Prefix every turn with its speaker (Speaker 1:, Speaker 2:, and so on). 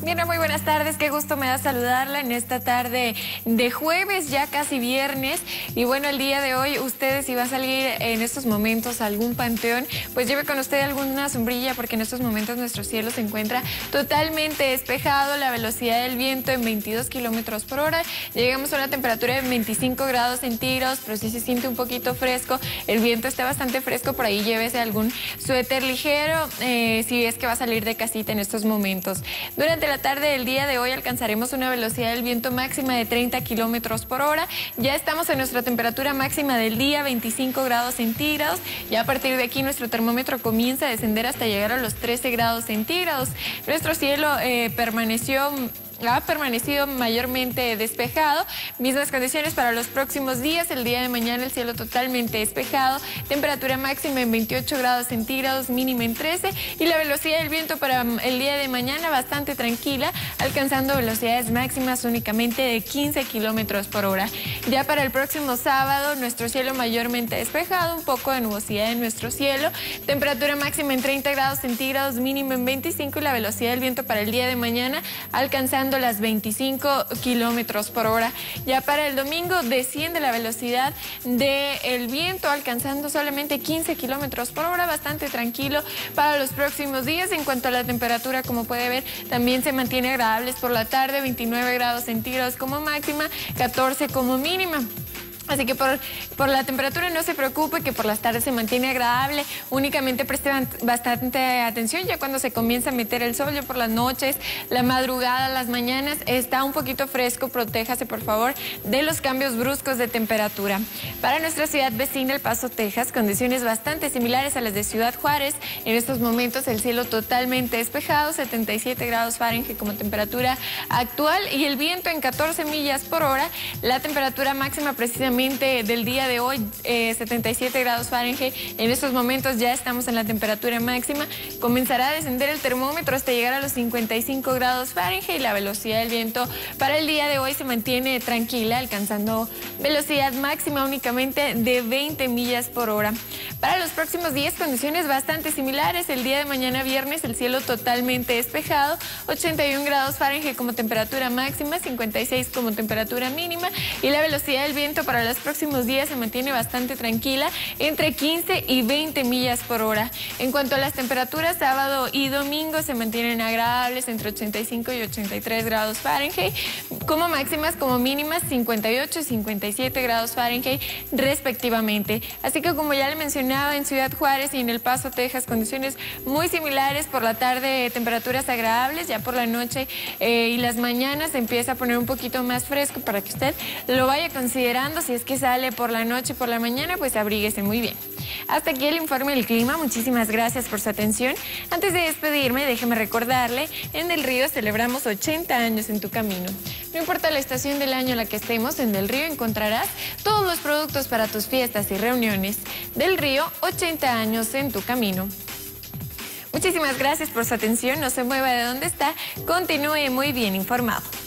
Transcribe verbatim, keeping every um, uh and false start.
Speaker 1: Bien, muy buenas tardes, qué gusto me da saludarla en esta tarde de jueves, ya casi viernes. Y bueno, el día de hoy, ustedes si va a salir en estos momentos a algún panteón, pues lleve con usted alguna sombrilla, porque en estos momentos nuestro cielo se encuentra totalmente despejado, la velocidad del viento en veintidós kilómetros por hora. Llegamos a una temperatura de veinticinco grados centígrados, pero sí se siente un poquito fresco, el viento está bastante fresco, por ahí llévese algún suéter ligero, eh, si es que va a salir de casita en estos momentos. Durante la tarde del día de hoy alcanzaremos una velocidad del viento máxima de treinta kilómetros por hora. Ya estamos en nuestra temperatura máxima del día, veinticinco grados centígrados. Ya a partir de aquí nuestro termómetro comienza a descender hasta llegar a los trece grados centígrados. Nuestro cielo eh, permaneció... ha permanecido mayormente despejado. Mismas condiciones para los próximos días. El día de mañana el cielo totalmente despejado. Temperatura máxima en veintiocho grados centígrados, mínima en trece. Y la velocidad del viento para el día de mañana bastante tranquila, alcanzando velocidades máximas únicamente de quince kilómetros por hora. Ya para el próximo sábado, nuestro cielo mayormente despejado, un poco de nubosidad en nuestro cielo. Temperatura máxima en treinta grados centígrados, mínima en veinticinco. Y la velocidad del viento para el día de mañana alcanzando las veinticinco kilómetros por hora. Ya para el domingo desciende la velocidad del viento, alcanzando solamente quince kilómetros por hora, bastante tranquilo para los próximos días. En cuanto a la temperatura, como puede ver, también se mantiene agradables por la tarde, veintinueve grados centígrados como máxima, catorce como mínima. Así que por, por la temperatura no se preocupe, que por las tardes se mantiene agradable. Únicamente preste bastante atención ya cuando se comienza a meter el sol, ya por las noches, la madrugada, las mañanas, está un poquito fresco. Protéjase, por favor, de los cambios bruscos de temperatura. Para nuestra ciudad vecina, El Paso, Texas, condiciones bastante similares a las de Ciudad Juárez. En estos momentos el cielo totalmente despejado, setenta y siete grados Fahrenheit como temperatura actual y el viento en catorce millas por hora. La temperatura máxima precisamente del día de hoy, eh, setenta y siete grados Fahrenheit. En estos momentos ya estamos en la temperatura máxima. Comenzará a descender el termómetro hasta llegar a los cincuenta y cinco grados Fahrenheit. La velocidad del viento para el día de hoy se mantiene tranquila, alcanzando velocidad máxima únicamente de veinte millas por hora. Para los próximos días, condiciones bastante similares. El día de mañana viernes, el cielo totalmente despejado, ochenta y un grados Fahrenheit como temperatura máxima, cincuenta y seis como temperatura mínima, y la velocidad del viento para los próximos días se mantiene bastante tranquila, entre quince y veinte millas por hora. En cuanto a las temperaturas, sábado y domingo se mantienen agradables, entre ochenta y cinco y ochenta y tres grados Fahrenheit, como máximas, como mínimas, cincuenta y ocho y cincuenta y siete grados Fahrenheit respectivamente. Así que, como ya le mencionaba, en Ciudad Juárez y en El Paso, Texas, condiciones muy similares. Por la tarde, temperaturas agradables, ya por la noche eh, y las mañanas se empieza a poner un poquito más fresco para que usted lo vaya considerando. Si es que sale por la noche y por la mañana, pues abríguese muy bien. Hasta aquí el informe del clima. Muchísimas gracias por su atención. Antes de despedirme, déjeme recordarle, en Del Río celebramos ochenta años en tu camino. No importa la estación del año en la que estemos, en Del Río encontrarás todos los productos para tus fiestas y reuniones. Del Río, ochenta años en tu camino. Muchísimas gracias por su atención. No se mueva de donde está. Continúe muy bien informado.